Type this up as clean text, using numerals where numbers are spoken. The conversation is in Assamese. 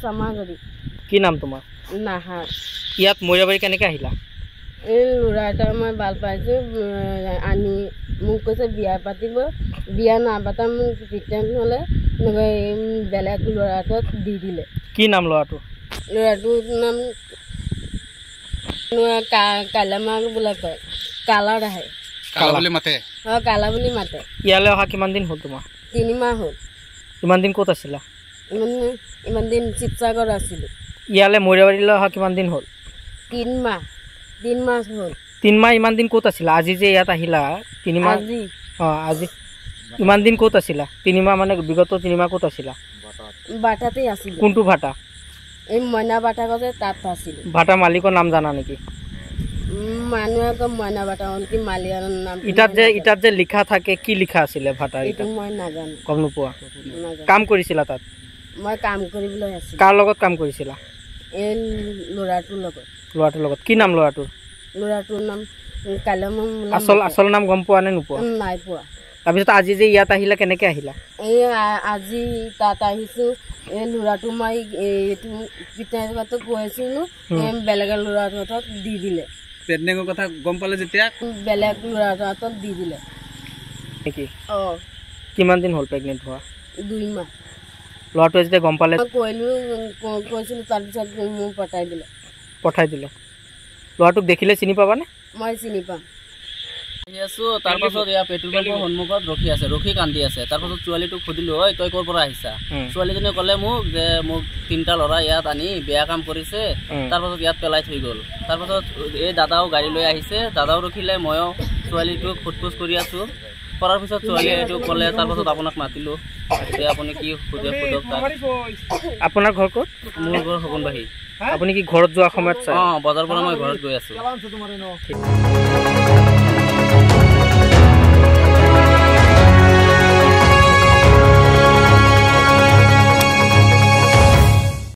চামাগুৰি কি নাম তোমাৰ নাহাৰ ইয়াত মৰিয়াবাৰী কেনেকৈ আহিলা এই ল'ৰা এটা মই ভাল পাইছোঁ আনি মোক কৈছে বিয়া পাতিব বিয়া নাপাতা মোক ৰিটাৰ্ণ হ'লে বেলেগ ল'ৰা এটাক দি দিলে কি নাম ল'ৰাটোৰ নাম কালামাক বোলে কয় কালাৰ আহে কালা বুলি মাতে কালা বুলি মাতে ইয়ালৈ অহা কিমান দিন হ'ল তোমাৰ 3 মাহ হ'ল কিমান দিন ক'ত আছিলা ইমান দিন শিৱসাগৰ আছিলোঁ ইয়ালৈ মৰিয়াবাৰীলৈ অহা কিমান দিন হ'ল 3 মাহ হ'ল 3 মাহ ইমান দিন ক'ত আছিলা আজি যে ইয়াত আহিলা 3 মাহ আজি ইমান দিন ক'ত আছিলা 3 মাহ মানে বিগত 3 মাহ ক'ত আছিলা বাটাতে আছিলোঁ কোনটো ভাটা এই মইনা বাটা গছে তাত আছিলোঁ ভাটা মালিকৰ নাম জানা নেকি মানুহে কয় মইনা বাটা কি মালিকৰ নাম ইটাত যে লিখা থাকে কি লিখা আছিলে ভাটা এইটো মই নাজানো গম নোপোৱা কাম কৰিছিলা তাত মই কাম কৰিবলৈ আছিলোঁ কাৰ লগত কাম কৰিছিলা এই ল'ৰাটোৰ লগত কি নাম ল'ৰাটোৰ নাম কালাম আচল নাম গম পোৱা নে নোপোৱা নাই পোৱা তাৰপিছত আজি যে ইয়াত আহিলা কেনেকৈ আহিলা এই আজি তাত আহিছোঁ এই ল'ৰাটো মই এইটো পিতাইটো কৈছিলোঁ বেলেগ ল'ৰা হাতত দি দিলে প্ৰেগনেণ্টৰ কথা গম পালে যেতিয়া বেলেগ ল'ৰা হাতত দি দিলে নেকি কিমান দিন হ'ল প্ৰেগনেণ্ট হোৱা 2 মাহ ল'ৰাটোৱে যেতিয়া গম পালে কৈছিলোঁ তাৰপিছত মোক পঠাই দিলে ল'ৰাটোক দেখিলে চিনি পাবানে মই চিনি পাম আছোঁ তাৰপাছত এয়া পেট্ৰল পাম্পৰ সন্মুখত ৰখি কান্দি আছে তাৰপাছত ছোৱালীটোক সুধিলোঁ ঐ তই ক'ৰ পৰা আহিছা ছোৱালীজনীয়ে ক'লে মোক যে মোক 3টা ল'ৰা ইয়াত আনি বেয়া কাম কৰিছে তাৰপাছত ইয়াত পেলাই থৈ গ'ল তাৰপাছত এই দাদাও গাড়ী লৈ আহিছে দাদাও ৰখিলে ময়ো ছোৱালীটোক সোধপোছ কৰি আছোঁ কৰাৰ পিছত ছোৱালীয়ে এইটো ক'লে তাৰপাছত আপোনাক মাতিলোঁ এতিয়া আপুনি কি সোধে সোধক তাক আপোনাৰ ঘৰ ক'ত মোৰ ঘৰ সগুনবাহী আপুনি কি ঘৰত যোৱা সময়ত বজাৰৰ পৰা মই ঘৰত গৈ আছোঁ